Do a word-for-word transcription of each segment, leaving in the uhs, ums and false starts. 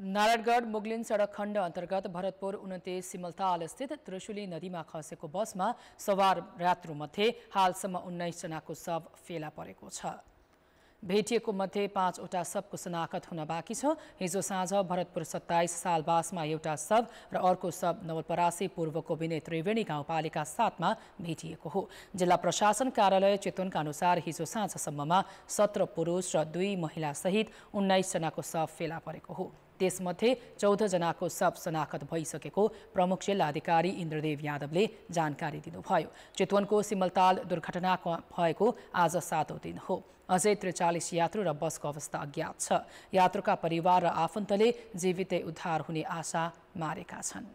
नारायणगढ मुगलिन सडक खण्ड अन्तर्गत भरतपुर उन्तिस सिमलताल स्थित त्रिशुली नदीमा खसेको बसमा सवार यात्रुमध्ये हालसम्म उन्नाइस जनाको शव फेला परेको छ। भेटिएको मध्ये पाँचवटा शवको शनाखत हुन बाँकी छ। हिजो साँझ भरतपुर सत्ताइस सालबासमा एउटा शव र अर्को शव नवलपरासी पूर्वको विनय त्रिवेणी गाउँपालिका सातमा भेटिएको हो। जिल्ला प्रशासन कार्यालय चितवनका अनुसार हिजो साँझसम्ममा सत्र पुरुष र दुई महिला सहित उन्नाइस जनाको शव फेला परेको हो। त्यसमध्ये चौध जनाको शव शनाखत भइसकेको प्रमुख जिल्ला अधिकारी इन्द्रदेव यादवले जानकारी दिनुभयो। चितवनको सिमलताल दुर्घटना भएको आज सातौं दिन हो। अझै त्रिचालिस यात्रु र बसको अवस्था अज्ञात छ। यात्रुका परिवार र आफन्तले जीवितै उद्धार हुने आशा मारेका छन्।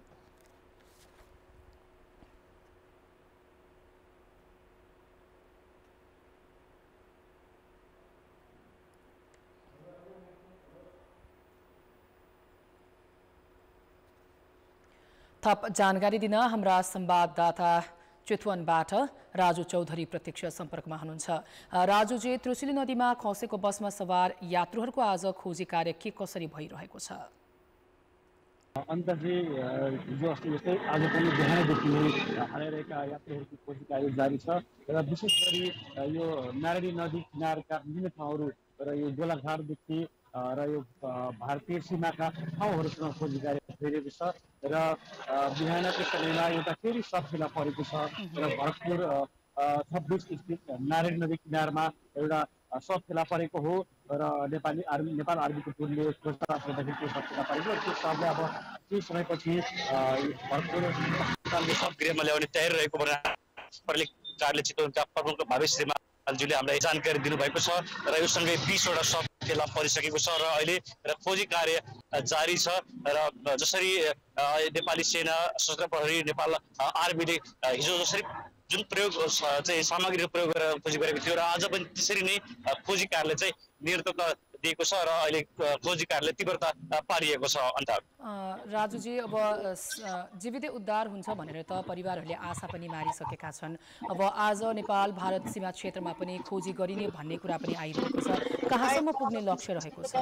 थप जानकारी दिन हाम्रा संवाददाता चितवनबाट राजु चौधरी प्रत्यक्ष सम्पर्कमा हुनुहुन्छ। राजुजी, त्रिशुली नदीमा खसेको बसमा सवार यात्रुहरूको आज खोजी कार्य के कसरी भइरहेको छ? अन्तर्राष्ट्रिय हिजो अस्ति जस्तै आज पनि बिहानदेखि नै हराइरहेका यात्रुहरूको खोजी कार्य जारी छ र विशेष गरी यो नारायणी नदी किनारका विभिन्न ठाउँहरू र यो गोलाघाटदेखि र यो भारतीय सीमाका ठाउँहरूसँग खोजी कार्य भइरहेको छ र बिहानको समयमा एउटा फेरि शव फेला परेको छ र भरतपुर छब्बिस स्थित नारायणी नदी किनारमा एउटा शव फेला परेको हो र नेपाली आर्मी नेपाल आर्मीको टोलीले खोजतलास गर्दाखेरि त्यो शव फेला परेको त्यो शवले अब केही समयपछि भरतपुर अस्पतालले शव गृहमा ल्याउने तयारी रहेको प्रलिक कार्यालय चितवनका प्रमुख भावेश श्रीमालज्यूले हामीलाई जानकारी दिनुभएको छ र यो सँगै बीसवटा शव फेला परिसकेको छ र अहिले र खोजी कार्य जारी छ र जसरी नेपाली सेना सशस्त्र प्रहरी नेपाल आर्मीले हिजो जसरी जुन प्रयोग चाहिँ सामग्रीको प्रयोग गरेर खोजी गरेको थियो र आज पनि त्यसरी नै खोजी कार्यालय चाहिँ निरन्तरता दिएको छ र अहिले खोजी कार्यालय तीव्रता पारिएको छ। अन्त राजुजी, अब जीवितै उद्धार हुन्छ भनेर त परिवारहरूले आशा पनि मारिसकेका छन्। अब आज नेपाल भारत सीमा क्षेत्रमा पनि खोजी गरिने भन्ने कुरा पनि आइरहेको छ। कहाँसम्म पुग्ने लक्ष्य रहेको छ?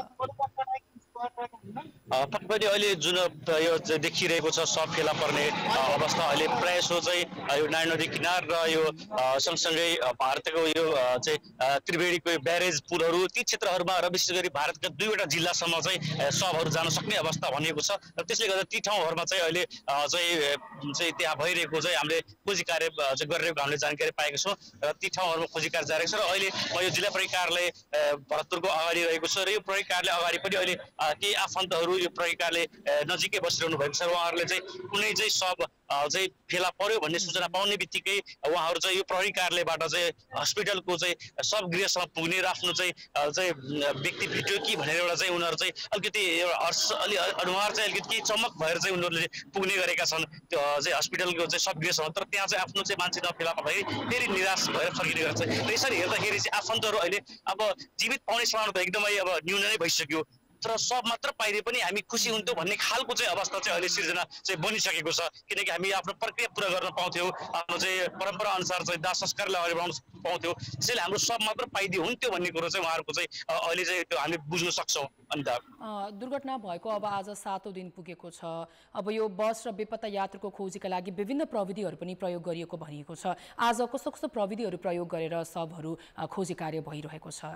पक्कै पनि अहिले जुन यो देखिरहेको छ शव फेला पर्ने अवस्था अहिले प्रायः सो चाहिँ यो नारायणी नदी किनार र यो सँगसँगै भारतको यो चाहिँ त्रिवेणीको ब्यारेज पुलहरू ती क्षेत्रहरूमा र विशेष गरी भारतका दुईवटा जिल्लासम्म चाहिँ शवहरू जान सक्ने अवस्था भनिएको छ र त्यसले गर्दा ती ठाउँहरूमा चाहिँ अहिले चाहिँ चाहिँ त्यहाँ भइरहेको चाहिँ हामीले खोजी कार्य चाहिँ गरिरहेको हामीले जानकारी पाएको छौँ र ती ठाउँहरूमा खोजी कार्य जारी छ र अहिले म यो जिल्ला प्रहरी कार्यालय भरतपुरको अगाडि रहेको छ र यो प्रहरी कार्यालय अगाडि पनि अहिले केही आफन्तहरू यो प्रहरी कार्यालय नजिकै बसिरहनु भएको छ। उहाँहरूले चाहिँ कुनै चाहिँ शव चाहिँ फेला पर्यो भन्ने सूचना पाउने बित्तिकै उहाँहरू चाहिँ यो प्रहरी कार्यालयबाट चाहिँ हस्पिटलको चाहिँ शव गृहसम्म पुग्ने र आफ्नो चाहिँ चाहिँ व्यक्ति भेट्यो कि भनेर एउटा चाहिँ उनीहरू चाहिँ अलिकति एउटा हर्ष अलि अनुहार चाहिँ अलिकति केही चमक भएर चाहिँ उनीहरूले पुग्ने गरेका छन् त्यो चाहिँ हस्पिटलको चाहिँ शव गृहसम्म। तर त्यहाँ चाहिँ आफ्नो चाहिँ मान्छे नफेला भए फेरि निराश भएर फर्किने गर्छ। र यसरी हेर्दाखेरि चाहिँ आफन्तहरू अहिले अब जीवित पाउने सम्भावना त एकदमै अब न्यून नै भइसक्यो तर सब मात्र पाइदिए पनि हामी खुसी हुन्थ्यौँ भन्ने खालको चाहिँ अवस्था चाहिँ अहिले सिर्जना चाहिँ बनिसकेको छ। किनकि हामी आफ्नो प्रक्रिया पुरा गर्न पाउँथ्यौँ, आफ्नो चाहिँ परम्परा अनुसार चाहिँ दाह संस्कारलाई अगाडि बढाउन पाउँथ्यौँ। त्यसैले हाम्रो सब मात्र पाइदिए हुन्थ्यो भन्ने कुरो चाहिँ उहाँहरूको चाहिँ अहिले चाहिँ त्यो हामीले बुझ्न सक्छौँ। अन्त दुर्घटना भएको अब आज सातौं दिन पुगेको छ। अब यो बस र बेपत्ता यात्रुको खोजीका लागि विभिन्न प्रविधिहरू पनि प्रयोग गरिएको भनिएको छ। आज कस्तो कस्तो प्रविधिहरू प्रयोग गरेर शवहरू खोजी कार्य भइरहेको छ?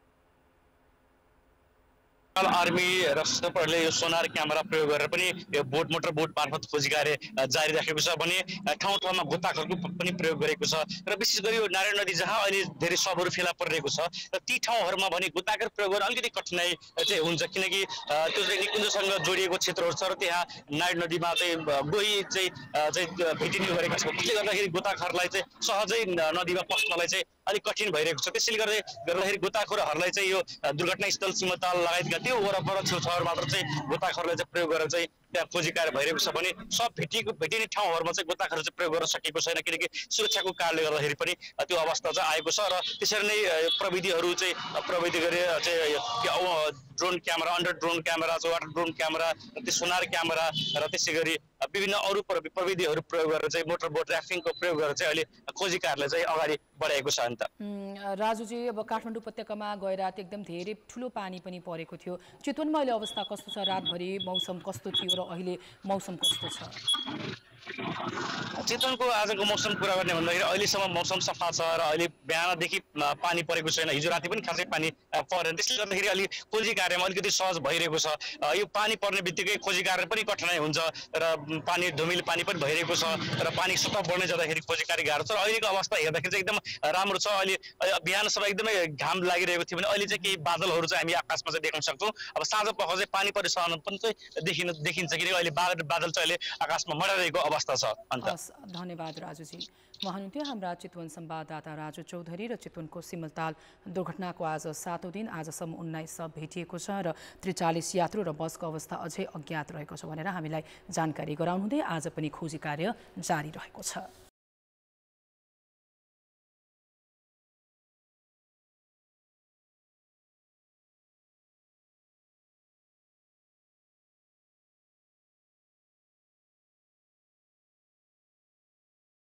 आर्मी र सशस्त्र प्रहरीले यो सोनार क्यामेरा प्रयोग गरेर पनि यो बोट मोटर बोट मार्फत खोजी कार्य जारी राखेको छ भने ठाउँ ठाउँमा गोताखोरको पनि प्रयोग गरेको छ र विशेष गरी यो नारायणी नदी जहाँ अहिले धेरै शवहरू फेला परिरहेको छ र ती ठाउँहरूमा भने गोताखोर प्रयोग गर्न अलिकति कठिनाइ चाहिँ हुन्छ किनकि त्यो चाहिँ निकुञ्जसँग जोडिएको क्षेत्रहरू छ र त्यहाँ नारायणी नदीमा चाहिँ गोही चाहिँ चाहिँ भेटिने गरेका छ। त्यसले गर्दाखेरि गोताखोरलाई चाहिँ सहजै नदीमा पस्नलाई चाहिँ अलिक कठिन भइरहेको छ। त्यसैले गर्दा गर्दाखेरि गोताखोरहरूलाई चाहिँ यो दुर्घटनास्थल सिमलताल लगायतका त्यो वरपर छेउछाउहरूबाट चाहिँ गोताखोरलाई चाहिँ प्रयोग गरेर चाहिँ त्यहाँ खोजी कार्य भइरहेको छ भने सब भेटिएको भेटिने ठाउँहरूमा चाहिँ गोताखोर चाहिँ प्रयोग गर्न सकेको छैन किनकि सुरक्षाको कारणले गर्दाखेरि पनि त्यो अवस्था चाहिँ आएको छ र त्यसरी नै प्रविधिहरू चाहिँ प्रविधि गरे चाहिँ drone camera under drone camera water drone camera त्यो सोनार क्यामेरा र त्यसै गरी विभिन्न अरू प्रविधिहरू प्रयोग गरेर चाहिँ मोटर बोट ऱ्याफ्टिङको प्रयोग गरेर चाहिँ अहिले खोजी कार्यलाई चाहिँ अगाडि बढाएको छ अन्त राजुजी अब काठमाडौँ उपत्यकामा गएर रात एकदम धेरै ठुलो पानी पनि परेको थियो चितवनमा अहिले अवस्था कस्तो छ रातभरि मौसम कस्तो थियो र अहिले मौसम कस्तो छ चितवनको आजको मौसम कुरा गर्ने भन्दाखेरि अहिलेसम्म मौसम सफा छ र अहिले बिहानदेखि पानी परेको छैन हिजो राति पनि खासै पानी परेन त्यसले गर्दाखेरि अलि खोजी कार्यमा अलिकति सहज भइरहेको छ यो पानी पर्ने बित्तिकै खोजी कार्य पनि कठिनाइ हुन्छ र पानी धुमिल पानी पनि भइरहेको छ र पानी सतह बढ्दै जाँदाखेरि खोजी कार्य गाह्रो छ र अहिलेको अवस्था हेर्दाखेरि चाहिँ एकदम राम्रो छ अहिले बिहानसम्म एकदमै घाम लागिरहेको थियो भने अहिले चाहिँ केही बादलहरू चाहिँ हामी आकाशमा चाहिँ देख्न सक्छौँ अब साँझ पख चाहिँ पानी परिसहन पनि चाहिँ देखिन देखिन्छ किनकि अहिले बादल बादल चाहिँ अहिले आकाशमा मडाइरहेको अवस्था छ अन्त धन्यवाद राजुजी उहाँ हुनुहुन्थ्यो हाम्रा चितवन संवाददाता राजु चौधरी र चितवनको सिमलताल दुर्घटनाको आज सातौं दिन आजसम्म उन्नाइस शव भेटिएको छ र त्रिचालिस यात्रु र बसको अवस्था अझै अज्ञात रहेको छ भनेर हामीलाई जानकारी गराउनुहुँदै आज पनि खोजी कार्य जारी रहेको छ।